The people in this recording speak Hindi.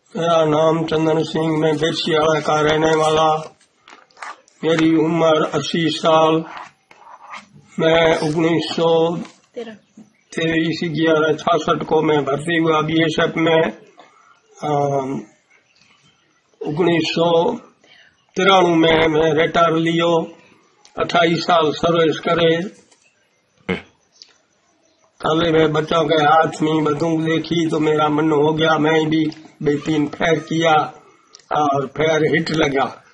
मेरा नाम चंदन सिंह, मैं बेसियाड़ा का रहने वाला। मेरी उम्र 80 साल। मैं 1963 को मैं भर्ती हुआ बीएसएफ में। 1993 में मैं रिटायर लियो। 28 साल सर्विस करे। कल मैं बच्चों के हाथ में बंदूक देखी तो मेरा मन हो गया, मैं भी 2-3 फेर किया और फेर हिट लगा।